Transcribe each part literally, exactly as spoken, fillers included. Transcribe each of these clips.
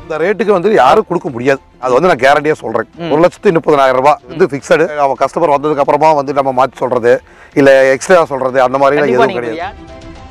இந்த ரேட்டுக்கு வந்து யாரும் கொடுக்க முடியாது. அது வந்து நான் கேரண்டியா சொல்றேன். ஒரு லட்சத்து முப்பதாயிரம் ரூபாய் வந்து பிக்சடு. அவன் கஸ்டமர் வந்ததுக்கு அப்புறமா வந்து நம்ம மாற்றி சொல்றது இல்ல எக்ஸ்ட்ரா சொல்றது அந்த மாதிரி எதுவும் கிடையாது.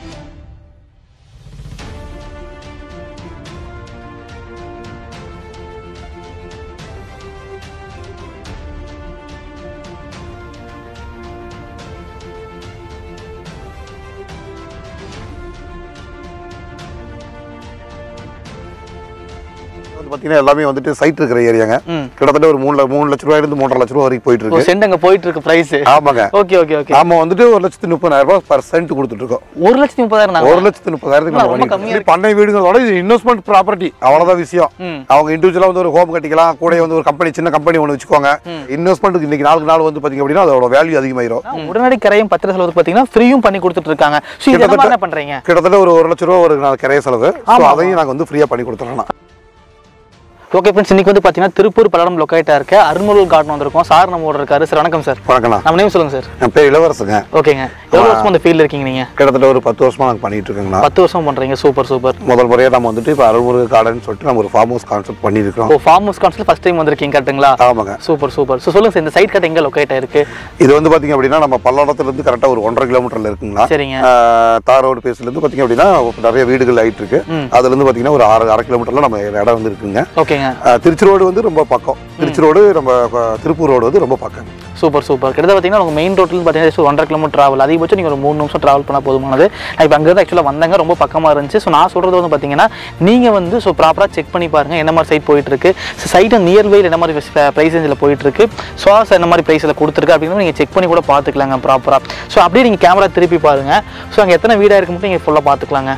பாத்தீங்கன்னா எல்லாமே வந்துட்டு சைட் இருக்கிற ஏரியாங்க. கிட்டத்தட்ட ஒரு மூணு மூணு லட்ச ரூபாயில இருந்து மூன்றரை லட்ச ரூபாய் வரைக்கும் போயிட்டு இருக்கு. சென்ட் அங்க போயிட்டு இருக்கு பிரைஸ். ஆமாங்க. Okay okay okay. நாம வந்துட்டு ஒரு லட்சத்து முப்பதாயிரம் ரூபாய் பர் சென்ட் கொடுத்துட்டு இருக்கோம். ஒரு லட்சத்து முப்பதாயிரம் தான். ஒரு லட்சத்து முப்பதாயிரத்துக்கு நம்ம பண்ணி பண்ணை வீடுகளோட இது இன்வெஸ்ட்மெண்ட் ப்ராப்பர்ட்டி அவ்வளவுதான் விஷயம். அவங்க இண்டிவிஜுவலா வந்து ஒரு ஹோம் கட்டிக்கலாம், கூட வந்து ஒரு கம்பெனி சின்ன கம்பெனி ஒன்று வச்சுக்கோங்க. இன்வெஸ்ட்மெண்ட்டுக்கு இன்னைக்கு நாளுக்கு நாள் வந்து பாத்தீங்க அப்படின்னா அதோட வேல்யூ அதிகமாயிரும். உடனடி கிரையம் பத்திர செலவு பாத்தீங்கன்னா ஃப்ரீயும் பண்ணி கொடுத்துட்டு இருக்காங்க. என்ன பண்றீங்க? கிட்டத்தட்ட ஒரு ஒரு லட்ச ரூபாய் ஒரு நாள் கிரைய செலவு. அதையும் நாங்க வந்து ஃப்ரீயா பண்ணி கொடுத்துறோம். ஓகே ஃப்ரெண்ட்ஸ், இன்னைக்கு வந்து பார்த்தீங்கன்னா திருப்பூர் பல்லடம் லொக்கேட்டா இருக்க அருள்முருகன் கார்டன் வந்திருக்கோம். சார் நம்மளோட இருக்காரு. சார் வணக்கம் சார். வணக்கம். நம்ம நேம் சொல்லுங்க சார். என் பேர் இளவரசுங்க. ஓகேங்க. எவ்வளவு வருஷமா இந்த ஃபீல்ட்ல இருக்கீங்க நீங்க? கிட்டத்தட்ட ஒரு பத்து வருஷமா நாங்க பண்ணிட்டு இருக்கோங்க. பத்து வருஷம் பண்றீங்க. Super super. முதல் முறையா நம்ம வந்துட்டு இப்போ அருள்முருகன் கார்டன் சொல்லிட்டு நம்ம ஒரு ஃபார்ம் ஹவுஸ் கான்செப்ட் பண்ணியிருக்கோம். ஓ, farm house concept first time வந்திருக்கீங்க கரெக்ட்டுங்களா? ஆமாங்க. Super super. ஸோ சொல்லுங்க சார், இந்த சைட் கட்ட எங்க லொக்கேட் ஆயிருக்கு? இது வந்து பாத்தீங்க அப்படின்னா நம்ம பல்லடத்துல இருந்து கரெக்டா ஒரு ஒன்றரை கிலோமீட்டர்ல இருக்குங்களா. சரிங்க. தார் ரோடு பேஸ்ல இருந்து பாத்தீங்க அப்படின்னா நிறைய வீடுகள் ஆயிட்டு இருக்கு. அதுல இருந்து பாத்தீங்கன்னா ஒரு ஆறு அரை கிலோமீட்டர்ல நம்ம இடம் வந்து இருக்குங்க. ஓகேங்க. திருச்சி ரோடு வந்து ரொம்ப பக்கம். திருச்சி ரோடு நம்ம திருப்பூர் ரோடு வந்து ரொம்ப பக்கம். Super super. கிட்ட பார்த்தீங்கன்னா உங்க மெயின் ரோட்ல பார்த்தீங்கன்னா ஒன்றரை கிலோமீட்டர் டிராவல், அதிகபட்சம் நீங்க ஒரு மூணு நிமிஷம் டிராவல் பண்ணா போதுமானது. நான் இப்போ அங்கே ஆக்சுவலாக வந்தாங்க, ரொம்ப பக்கமா இருந்துச்சு. ஸோ நான் சொல்றது வந்து பார்த்தீங்கன்னா நீங்க வந்து ஸோ ப்ராப்பரா செக் பண்ணி பாருங்க என்ன மாதிரி சைட் போயிட்டு இருக்கு, சைட் நியர்பைல என்ன மாதிரி பிரைஸ் ரேஞ்சில் போயிட்டு இருக்கு, ஸோ என்ன மாதிரி பிரைஸ்ல கொடுத்துருக்கு அப்படின்னு நீங்க செக் பண்ணி கூட பார்த்துக்கலாங்க ப்ராப்பரா. ஸோ அப்படியே நீங்க கேமரா திருப்பி பாருங்க. ஸோ அங்கே எத்தனை வீடா இருக்கு மட்டும் நீங்க ஃபுல்லாக பார்த்துக்கலாங்க.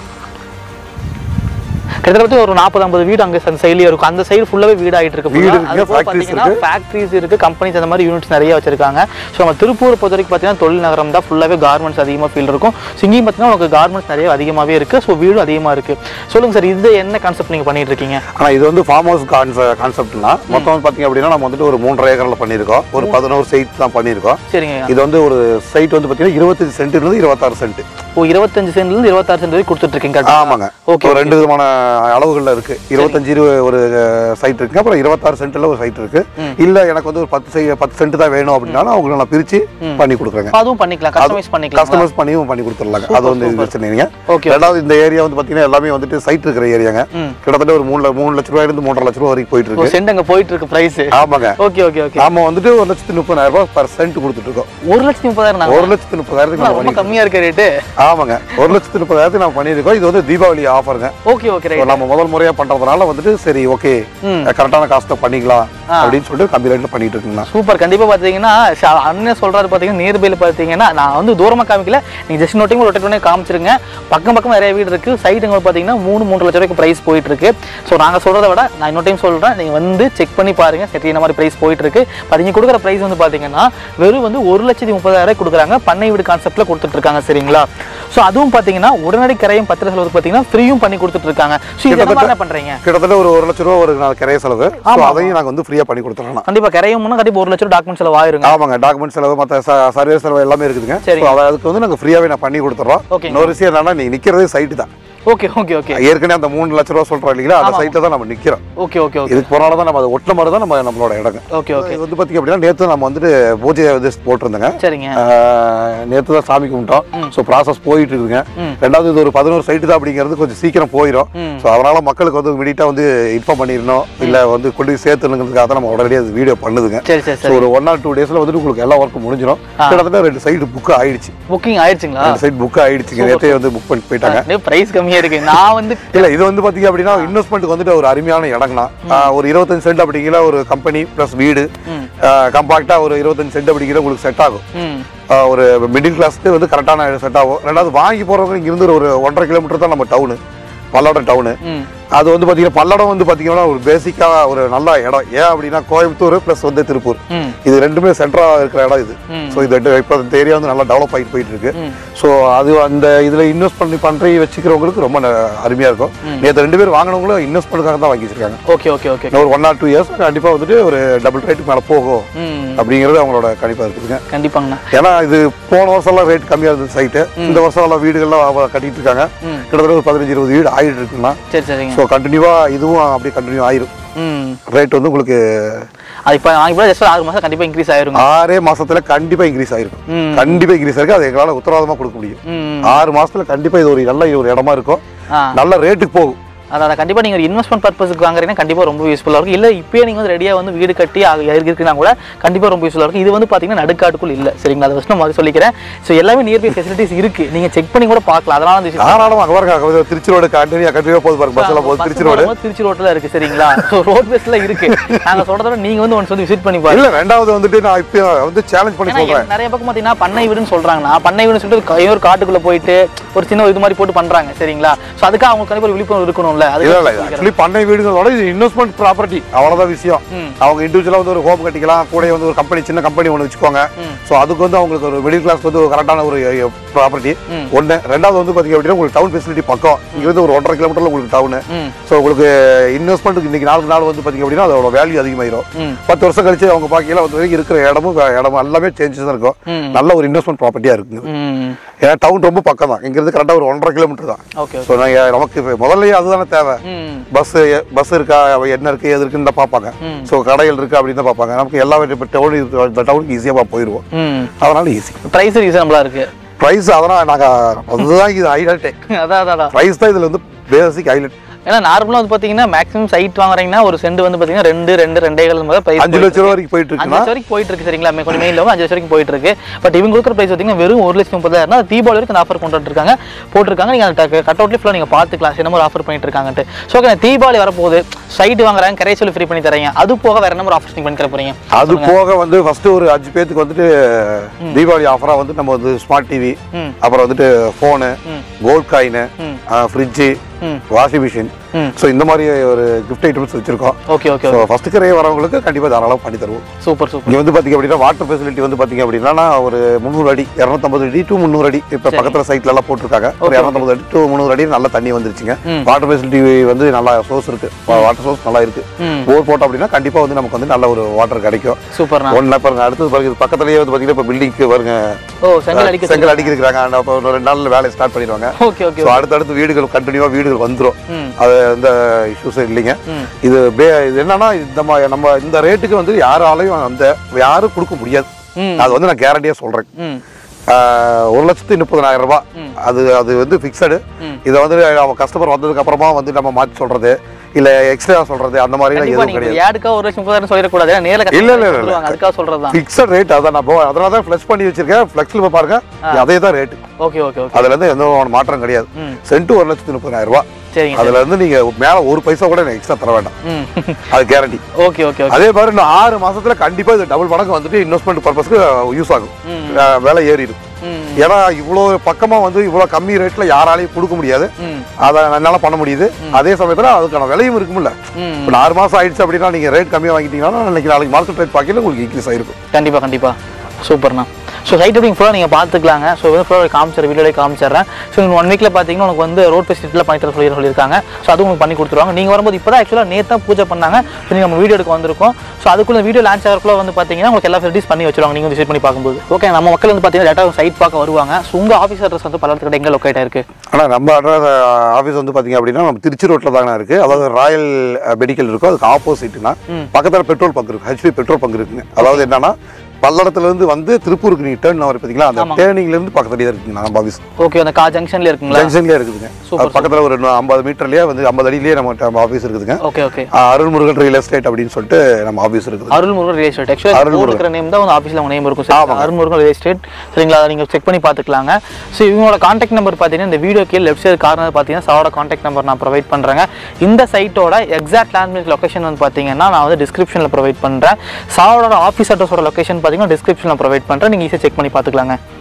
கிட்டத்தட்ட ஒரு நாற்பது ஐம்பது வீடு அங்கே அந்த சைட்லயே இருக்கும். அந்த சைடு ஃபுல்லாவே வீடு ஆகிட்டு இருக்கு. ஃபேக்டரிஸ் இருக்கு, கம்பெனிஸ் அந்த மாதிரி யூனிட்ஸ் நிறைய வச்சிருக்காங்க. ஸோ நம்ம திருப்பூர் பொறுத்த வரைக்கும் பார்த்தீங்கன்னா தொழில் நகரம் தான், ஃபுல்லாவே கார்மெண்ட்ஸ் அதிகமாக ஃபீல் இருக்கும். ஸோ இங்கேயும் பார்த்தீங்கன்னா உங்களுக்கு கார்மெண்ட்ஸ் நிறைய அதிகமாகவே இருக்கு. ஸோ வீடு அதிகமாக இருக்கு. சொல்லுங்க சார், இது என்ன கான்செப்ட் நீங்க பண்ணிட்டு இருக்கீங்க? ஆனால் இது வந்து ஃபார்ம் ஹவுஸ் கான்செப்ட்னா மொத்தம் வந்து பார்த்தீங்க அப்படின்னா நம்ம வந்துட்டு ஒரு மூன்றரை ஏக்கரில் பண்ணியிருக்கோம். ஒரு பதினோரு சைட் தான் பண்ணியிருக்கோம். சரிங்க. இது வந்து ஒரு சைட் வந்து பார்த்தீங்கன்னா இருபத்தஞ்சு சென்ட்ல இருந்து இருபத்தாறு சென்ட். ஓ, இருபத்தஞ்சு சென்ட்ல இருந்து இருபத்தாறு சென்ட் வரைக்கும் கொடுத்துட்டு இருக்கீங்க. ஆமாங்க. ஓகே. ரெண்டு விதமான அளவுகள்ல இருக்கு. இருபத்தஞ்சு ஒரு சைட் இருக்கு, அப்புறம் இருபத்தாறு சென்ட்ல ஒரு சைட் இருக்கு. இல்ல எனக்கு வந்து ஒரு பத்து பத்து சென்ட் தான் வேணும் அப்படின்னா அவங்களுக்கு நான் பிரிச்சு பண்ணி கொடுக்குறேங்க. அதுவும் பண்ணிக்கலாம், கஸ்டமைஸ் பண்ணிக்கலாம். கஸ்டமைஸ் பண்ணியும் பண்ணி கொடுத்துடலாங்க. அது வந்து பிரச்சனை இல்லைங்க. ரெண்டாவது இந்த ஏரியா வந்து பாத்தீங்கன்னா எல்லாமே வந்துட்டு சைட் இருக்கிற ஏரியாங்க. கிட்டத்தட்ட ஒரு மூணு மூணு லட்ச ரூபாயில இருந்து மூன்றரை லட்ச ரூபாய் வரைக்கும் போயிட்டு இருக்கு. சென்ட் அங்க போயிட்டு இருக்கு பிரைஸ். ஆமாங்க. Okay okay okay. நாம வந்துட்டு ஒரு லட்சத்து முப்பதாயிரம் ரூபாய் பர் சென்ட் கொடுத்துட்டு இருக்கோம். ஒரு லட்சத்து முப்பதாயிரம் ஒரு லட்சத்து முப்பதாயிரத்துக்கு ரொம்ப கம்மியா இருக்க ரேட்டு. ஆமாங்க. ஒரு லட்சத்து முப்பதாயிரத்துக்கு நம்ம பண்ணியிருக்கோம். இது வந்து தீபாவளி ஆஃபருங்க. Okay okay right. நம்ம முதல் முறையா பண்றதுனால வந்துட்டு சரி ஓகே கரெக்டான காஸ்ட் பண்ணிக்கலாம் அப்படின்னு சொல்லிட்டு கம்மி ரேட்ல பண்ணிட்டு இருக்கீங்களா. சூப்பர். கண்டிப்பா பாத்தீங்கன்னா அண்ணன் சொல்றாரு பாத்தீங்கன்னா நியர்பைல பாத்தீங்கன்னா நான் வந்து தூரமா காமிக்கல, நீங்க ஜஸ்ட் நோட்டிங் ரொட்டேட் பண்ணி காமிச்சிருங்க. பக்கம் பக்கம் நிறைய வீடு இருக்கு. சைட்டுங்க பாத்தீங்கன்னா மூணு மூன்று லட்சம் ரூபாய்க்கு பிரைஸ் போயிட்டு இருக்கு. ஸோ நாங்க சொல்றதை விட நான் இன்னொரு டைம் சொல்றேன், நீங்க வந்து செக் பண்ணி பாருங்க சரி என்ன மாதிரி பிரைஸ் போயிட்டு இருக்கு. நீங்க கொடுக்குற பிரைஸ் வந்து பாத்தீங்கன்னா வெறும் வந்து ஒரு லட்சத்தி முப்பதாயிரம் ரூபாய் கொடுக்குறாங்க. பண்ணை வீடு கான்செப்ட்ல கொடுத்துட்டு இருக்காங்க. சரிங்களா. ஸோ அதுவும் பாத்தீங்கன்னா உடனடி கிரையம் பத்திர செலவு பாத்தீங்கன்னா ஃப்ரீயும் பண்ணி கொடுத்துட்டு இருக்காங்க. ஸோ இது என்ன பண்றீங்க? கிட்டத்தட்ட ஒரு ஒரு லட்ச ரூபாய் ஒரு நாள் கிரைய செலவு. அதையும் நாங்க வந்து ஃப்ரீயா பண்ணி கொடுத்துறோம். கண்டிப்பா கிரையம்னா கண்டிப்பா ஒரு லட்சம் டாக்குமெண்ட் செலவு ஆயிருங்க. ஆமாங்க. டாக்குமெண்ட் செலவு மத்த சர்வீஸ் செலவு எல்லாமே இருக்குதுங்க. அதுக்கு வந்து நாங்க ஃப்ரீயாவே நான் பண்ணி கொடுத்துறோம். இன்னொரு விஷயம் என்னன்னா நீ நிக்கிறதே சைட்டு தான். Okay okay okay. ஏற்கனவே அந்த மூணு லட்ச ரூபாய் சொல்றோம் இல்லீங்களா, அந்த சைட்ல தான் நம்ம நிக்கிறோம். Okay okay okay. இதுக்கு போனால தான் நம்ம அது ஒட்ட மாதிரி தான் நம்ம நம்மளோட இடங்க. Okay okay. இது வந்து பாத்தீங்க அப்படின்னா நேத்து நம்ம வந்துட்டு பூஜை வந்து போட்டுருந்தோங்க. சரிங்க. நேத்து தான் சாமி கும்பிட்டோம். ஸோ ப்ராசஸ் போயிட்டு இருக்குங்க. ரெண்டாவது இது ஒரு பதினோரு சைட்டு தான் அப்படிங்கிறது கொஞ்சம் சீக்கிரம் போயிடும். ஸோ அதனால மக்களுக்கு வந்து இமீடியட்டா வந்து இன்ஃபார்ம் பண்ணிடணும், இல்ல வந்து கொண்டு போய் சேர்த்துணுங்கிறதுக்காக தான் நம்ம உடனடியாக வீடியோ பண்ணுதுங்க. ஸோ ஒரு ஒன் ஆர் டூ டேஸ்ல வந்துட்டு உங்களுக்கு எல்லா ஒர்க்கும் முடிஞ்சிடும். கிட்டத்தட்ட ரெண்டு சைடு புக் ஆயிடுச்சு. புக்கிங் ஆயிடுச்சுங்களா? ரெண்டு சைடு புக் ஆயிடுச்சுங்க. நேற்றே வந்து புக் பண்ணி போயிட்டாங்க. பிரைஸ் கம்மியா இருக்கு. நான் வந்து இல்ல இது வந்து பாத்தீங்க அப்படின்னா இன்வெஸ்ட்மெண்ட் வந்துட்டு ஒரு அருமையான இடம்னா ஒரு இருபத்தஞ்சு சென்ட் அப்படிங்கிற ஒரு கம்பெனி பிளஸ் வீடு கம்பாக்டா ஒரு இருபத்தஞ்சு சென்ட் அப்படிங்கிற உங்களுக்கு செட் ஆகும். ஒரு மிடில் கிளாஸ்க்கு வந்து கரெக்டான செட் ஆகும். ரெண்டாவது வாங்கி போறவங்க இங்க இருந்து ஒரு ஒன்றரை கிலோமீட்டர் தான் நம்ம டவுனு, பல்லடம் டவுனு. அது வந்து பாத்தீங்கன்னா பல்லடம் வந்து பாத்தீங்கன்னா ஒரு பேசிக்கா ஒரு நல்ல இடம். ஏன் அப்படின்னா கோயம்புத்தூர் பிளஸ் வந்து திருப்பூர், இது ரெண்டுமே சென்டரா இருக்கிற இடம் இது. ஸோ இது இப்போ இந்த ஏரியா வந்து நல்லா டெவலப் ஆகிட்டு போயிட்டு இருக்கு. ஸோ அது அந்த இதுல இன்வெஸ்ட் பண்ணி பண்ணி வச்சுக்கிறவங்களுக்கு ரொம்ப அருமையா இருக்கும். நேற்று ரெண்டு பேர் வாங்கினவங்களும் இன்வெஸ்ட்மெண்ட்டுக்காக தான் வாங்கி வச்சிருக்காங்க. Okay okay okay. ஒரு ஒன் ஆர் டூ இயர்ஸ் கண்டிப்பா வந்துட்டு ஒரு டபுள் ரேட்டுக்கு மேல போகும் அப்படிங்கிறது அவங்களோட கணிப்பா இருக்குதுங்க. கண்டிப்பாங்க. ஏன்னா இது போன வருஷம் எல்லாம் ரேட் கம்மியா இருந்தது சைட்டு. இந்த வருஷம் எல்லாம் வீடுகள்லாம் கட்டிட்டு இருக்காங்க. கிட்டத்தட்ட ஒரு பதினஞ்சு இருபது வீடு ஆயிடுச்சு. சைடு இருக்குன்னா சரி சரிங்க. ஸோ கண்டினியூவாக இதுவும் அப்படியே கண்டினியூ ஆயிரும். ரேட் வந்து உங்களுக்கு அது இப்போ வாங்கி போனால் ஜஸ்ட் ஆறு மாதம் கண்டிப்பாக இன்க்ரீஸ் ஆயிரும். ஆறே மாசத்துல கண்டிப்பாக இன்க்ரீஸ் ஆயிருக்கும். கண்டிப்பாக இன்க்ரீஸ் ஆயிருக்கு. அது எங்களால் உத்தரவாதமாக கொடுக்க முடியும். ஆறு மாசத்துல கண்டிப்பாக இது ஒரு நல்ல ஒரு இடமா இருக்கும். நல்ல ரேட்டுக்கு போகும். அதான் கண்டிப்பாக நீங்கள் ஒரு இன்வெஸ்ட்மெண்ட் பர்பஸுக்கு வாங்குறீங்கன்னா கண்டிப்பாக ரொம்ப யூஸ்ஃபுல்லாக இருக்கும். இல்லை இப்போயே நீங்கள் வந்து ரெடியாக வந்து வீடு கட்டி இருக்குன்னா கூட கண்டிப்பாக ரொம்ப யூஸ்ஃபுல்லாக இருக்கும். இது வந்து பார்த்தீங்கன்னா நடுக்காட்டுக்குள் இல்லை. சரிங்களா? அதை ஃபஸ்ட் நான் மாதிரி சொல்லிக்கிறேன். ஸோ எல்லாமே நியர்பை ஃபெசிலிட்டிஸ் இருக்குது. நீங்கள் செக் பண்ணி கூட பார்க்கலாம். அதனால வந்து தாராளமாக அங்கே பாருங்க, திருச்சி ரோடு கண்டினியூ கண்டினியூ போது பாருங்க, பஸ்ஸில் போகுது. திருச்சி ரோடு திருச்சி ரோட்டில் இருக்குது. சரிங்களா? ஸோ ரோட் பேஸில் இருக்குது. நாங்கள் சொல்கிறத நீங்கள் வந்து ஒன்று வந்து விசிட் பண்ணி பாருங்க. இல்லை ரெண்டாவது வந்துட்டு நான் இப்போ வந்து சேலஞ்ச் பண்ணி சொல்கிறேன். நிறைய பக்கம் பார்த்தீங்கன்னா பண்ணை வீடுன்னு சொல்கிறாங்கன்னா பண்ணை வீடுன்னு சொல்லிட்டு ஒரு காட்டுக்குள்ளே போயிட்டு ஒரு சின்ன இது மாதிரி போட்டு பண்ணுறாங்க. சரிங்களா? ஸோ அதுக்காக அவங்க கண்டிப்பாக ஒரு விழிப்புணர்வு இருக்கணும்ல. அது பண்ணை வீடுகளோட இது இன்வெஸ்ட்மெண்ட் ப்ராப்பர்ட்டி, அவ்வளவுதான் விஷயம். அவங்க இண்டிவிஜுவலா வந்து ஒரு ஹோம் கட்டிக்கலாம், கூட வந்து ஒரு கம்பெனி சின்ன கம்பெனி ஒன்று வச்சுக்கோங்க. ஸோ அதுக்கு வந்து அவங்களுக்கு ஒரு மிடில் கிளாஸ் வந்து ஒரு கரெக்டான ஒரு ப்ராப்பர்ட்டி ஒன்று. ரெண்டாவது வந்து பார்த்தீங்க அப்படின்னா உங்களுக்கு டவுன் ஃபெசிலிட்டி பக்கம், இங்க வந்து ஒரு ஒன்றரை கிலோமீட்டர்ல உங்களுக்கு டவுனு. ஸோ உங்களுக்கு இன்வெஸ்ட்மெண்ட்டுக்கு இன்னைக்கு நாலு நாள் வந்து பார்த்தீங்க அப்படின்னா அதோட வேல்யூ அதிகமாயிரும். பத்து வருஷம் கழிச்சு அவங்க பாக்கியில வந்து வரைக்கும் இருக்கிற இடமும் இடமும் எல்லாமே சேஞ்சஸ் தான் இருக்கும். நல்ல ஒரு இன்வெஸ்ட்மெண்ட் ப்ராப்பர்ட்டியா இருக்குங்க. ஏன்னா டவுன் ரொம்ப பக்கம் தான், இங்கிருந்து கரெக்டாக ஒரு ஒன்றரை கிலோமீட்டர் தான். ஸோ நாங்கள் நமக்கு முதல்லயே அதுதானே தேவை. பஸ் பஸ் இருக்கா, என்ன இருக்கு எது இருக்குன்னு தான் பார்ப்பாங்க. ஸோ கடைகள் இருக்கா அப்படின்னு தான் பார்ப்பாங்க. நமக்கு எல்லா டவுன் டவுனுக்கு ஈஸியாக போயிடுவோம். அதனால ஈஸி. ப்ரைஸ் ரீசனபிளா இருக்கு. ப்ரைஸ் அதெல்லாம் நாங்கள் அதுதான் இது ஹைலைட்டே. அதான் அதான் ப்ரைஸ் தான் இதில் வந்து பேசிக் ஹைலைட். ஏன்னா நார்மலாக வந்து பார்த்தீங்கன்னா மேக்ஸிமம் சைட் வாங்குறீங்கன்னா ஒரு சென்ட் வந்து பார்த்தீங்கன்னா ரெண்டு ரெண்டு ரெண்டே கால் பிரைஸ் அஞ்சு லட்சம் ரூபா வரைக்கும் போயிட்டு இருக்கு. அஞ்சு லட்சம் வரைக்கும் போயிட்டு இருக்கு. சரிங்களா? கொஞ்சம் மெயினில் அஞ்சு லட்சம் வரைக்கும் போயிட்டு இருக்கு. பட் இவங்க கொடுக்குற பிரைஸ் பார்த்தீங்கன்னா வெறும் ஒரு லட்சம் முப்பதாயிரம். தீபாவளி வரைக்கும் ஆஃபர் கொண்டு இருக்காங்க போட்டிருக்காங்க. நீங்கள் அந்த கட் அவுட்லேயே ஃபுல்லாக நீங்கள் பார்த்துக்கலாம் என்ன மாதிரி ஆஃபர் பண்ணிட்டு இருக்காங்கட்டு. ஸோ ஓகே, தீபாவளி வரப்போகுது, சைட் வாங்குறாங்க, கரை சொல்லி ஃப்ரீ பண்ணி தரீங்க. அது போக வேற என்ன மாதிரி ஆஃபர்ஸ் நீங்கள் பண்ணி தர போறீங்க? அது போக வந்து ஃபர்ஸ்ட் ஒரு அஞ்சு பேருக்கு வந்துட்டு தீபாவளி ஆஃபராக வந்து நம்ம வந்து ஸ்மார்ட் டிவி, அப்புறம் வந்துட்டு phone, gold coin, fridge, washing machine, so இந்த மாதிரி ஒரு கிஃப்ட் ஐட்டம்ஸ் வச்சிருக்கோம். Okay okay. ஸோ ஃபர்ஸ்ட் கரையே வரவங்களுக்கு கண்டிப்பாக தாராளம் பண்ணி தருவோம். Super super. இங்கே வந்து பார்த்தீங்க அப்படின்னா வாட்டர் ஃபெசிலிட்டி வந்து பார்த்தீங்க அப்படின்னா ஒரு முந்நூறு அடி இரநூத்தம்பது அடி டு முந்நூறு அடி இப்போ பக்கத்தில் சைட்ல எல்லாம் போட்டிருக்காங்க. ஒரு இரநூத்தம்பது அடி டு முந்நூறு அடி நல்ல தண்ணி வந்துருச்சுங்க. வாட்டர் ஃபெசிலிட்டி வந்து நல்லா சோர்ஸ் இருக்கு, வாட்டர் சோர்ஸ் நல்லா இருக்கு. போர் போட்டோம் அப்படின்னா கண்டிப்பாக வந்து நமக்கு வந்து நல்ல ஒரு வாட்டர் கிடைக்கும். சூப்பர். ஒன்று பாருங்க, அடுத்தது பாருங்க பக்கத்துலேயே வந்து பார்த்தீங்கன்னா இப்போ பில்டிங்க்கு பாருங்க செங்கல் அடிக்க செங்கல் அடிக்கிறாங்க. ஒரு ரெண்டு நாள் வேலையை ஸ்டார்ட் பண்ணிடுவாங்க. Okay okay. ஸோ அடுத்தடுத்து வீடுகள் கண்டினியூவாக வீடுகள் வந்துடும். அது எந்த இஷ்யூஸும் இல்லைங்க. இது இது என்னன்னா இந்த நம்ம இந்த ரேட்டுக்கு வந்து யாராலையும் அந்த யாரும் கொடுக்க முடியாது. அது வந்து நான் கேரண்டியா சொல்றேன். ஒரு லட்சத்தி முப்பதாயிரம் ரூபாய் அது அது வந்து பிக்சடு. இதை வந்து நம்ம கஸ்டமர் வந்ததுக்கு அப்புறமா வந்து நம்ம மாற்றி சொல்றது இல்ல எக்ஸ்ட்ரா சொல்றது அந்த மாதிரி எல்லாம் எதுவும் கிடையாது. யாருக்கா ஒரு லட்சம் முப்பதாயிரம் சொல்லிடக்கூடாது. நேரில் இல்ல இல்ல இல்ல அதுக்காக சொல்றதுதான் பிக்சட் ரேட். அதான் நான் அதனால தான் ஃப்ளெக்ஸ் பண்ணி வச்சிருக்கேன். ஃப்ளெக்ஸ்ல பாருங்க அதே தான் ரேட். Okay okay okay. அதுல இருந்து எந்த மாற்றம் கிடையாது. சென்ட் ஒரு லட்சத்தி முப்பதாயிரம் ரூபாய். சரிங்க. அதுல இருந்து நீங்க மேல ஒரு பைசா கூட எக்ஸ்ட்ரா தர வேண்டாம். அது கேரண்டி. Okay okay. அதே மாதிரி இன்னும் ஆறு மாசத்துல கண்டிப்பா இது டபுள் மடங்கு வந்துட்டு இன்வெஸ்ட்மெண்ட் பர்பஸ்க்கு யூஸ் ஆகும். விலை ஏறிடும். ஏன்னா இவ்வளவு பக்கமா வந்து இவ்வளவு கம்மி ரேட்ல யாராலையும் கொடுக்க முடியாது. அதை என்னால பண்ண முடியுது. அதே சமயத்துல அதுக்கான விலையும் இருக்கும்ல. இப்போ ஆறு மாசம் ஆயிடுச்சு அப்படின்னா நீங்க ரேட் கம்மியா வாங்கிட்டீங்கன்னா இன்னைக்கு நாளைக்கு மார்க்கெட் ரேட் பார்க்கல உங்களுக்கு இன்க்ரீஸ் ஆயிருக்கும். கண்டிப்பா கண்டிப்பா. சூப்பர்ண்ணா. ஸோ சைட் அப்படிங்க ஃபுல்லாக நீங்கள் பார்த்துக்கலாங்க. ஸோ வந்து ஃபுல்லாக காமிச்சிடுறேன், வீடியோலேயே காமிச்சிடுறேன். ஸோ இன்னும் ஒன் வீக்கில் பார்த்தீங்கன்னா உங்களுக்கு வந்து ரோட் ஃபெசிலிட்டியில் பண்ணி தர சொல்லி சொல்லியிருக்காங்க. ஸோ அது உங்களுக்கு பண்ணி கொடுத்துருவாங்க. நீங்கள் வரும்போது இப்போ தான் ஆக்சுவலாக நேற்று தான் பூஜை பண்ணாங்க. ஸோ நீங்கள் நம்ம வீடியோ எடுக்க வந்திருக்கோம். ஸோ அதுக்குள்ள வீடியோ லான்ச் ஆகிறக்குள்ள வந்து பார்த்தீங்கன்னா உங்களுக்கு எல்லா ஃபெசிலிட்டிஸ் பண்ணி வச்சுருவாங்க. நீங்கள் விசிட் பண்ணி பார்க்கும்போது ஓகே. நம்ம மக்கள் வந்து பார்த்தீங்கன்னா டேட்டா சைட் பார்க்க வருவாங்க. ஸோ உங்கள் ஆஃபீஸ் அட்ரஸ் வந்து பல்லடத்துக்கு எங்கே லொக்கேட் ஆயிருக்கு? ஆனால் நம்ம அட்ரஸ் ஆஃபீஸ் வந்து பார்த்தீங்க அப்படின்னா நம்ம திருச்சி ரோட்டில் தானே இருக்குது. அதாவது ராயல் மெடிக்கல் இருக்கும். அதுக்கு ஆப்போசிட்னா பக்கத்தில் பெட்ரோல் பங்க் இருக்குது. ஹெச்பி பெட்ரோல் பங்க் இருக்குங்க. அதாவது என்னன்னா பல்லடத்துல இருந்து வந்து திருப்பூருக்கு நீங்க டர்ன் ஆவர் பாத்தீங்களா, அந்த டர்னிங்ல இருந்து பக்கத்துலயே இருக்குங்க நம்ம ஆபீஸ். ஓகே. அந்த கா ஜங்ஷன்ல இருக்குங்களா? ஜங்ஷன்லயே இருக்குதுங்க. பக்கத்துல ஒரு ஐம்பது மீட்டர்லயே வந்து ஐம்பது அடியிலேயே நம்ம ஆபீஸ் இருக்குதுங்க. Okay okay. Arulmurugan real estate அப்படின்னு சொல்லிட்டு நம்ம ஆபீஸ் இருக்குது. Arulmurugan real estate actually Arulmurugan name தான் வந்து ஆபீஸ்ல உங்க நேம் இருக்கும். Sir Arulmurugan real estate. சரிங்களா? அதை நீங்க செக் பண்ணி பாத்துக்கலாங்க. ஸோ இவங்களோட கான்டாக்ட் நம்பர் பாத்தீங்கன்னா இந்த வீடியோ கீழே லெஃப்ட் சைடு கார்னர் பாத்தீங்கன்னா சாரோட கான்டாக்ட் நம்பர் நான் ப்ரொவைட் பண்றேங்க. இந்த சைட்டோட எக்ஸாக்ட் லேண்ட்மார்க் லொகேஷன் வந்து பாத்தீங்கன்னா நான் வந்து டிஸ்கிரிப்ஷன்ல ப்ரொவைட் பண்றேன். சாரோட ஆபீஸ் அட்ரஸோட லொகேஷன் பாத்தீங்கன்னா டிஸ்கிரிப்ஷன்ல ப்ரொவைட் பண்றேன். நீங்க ஈஸியா செக் பண்ணி பாத்துக்கலாங்க.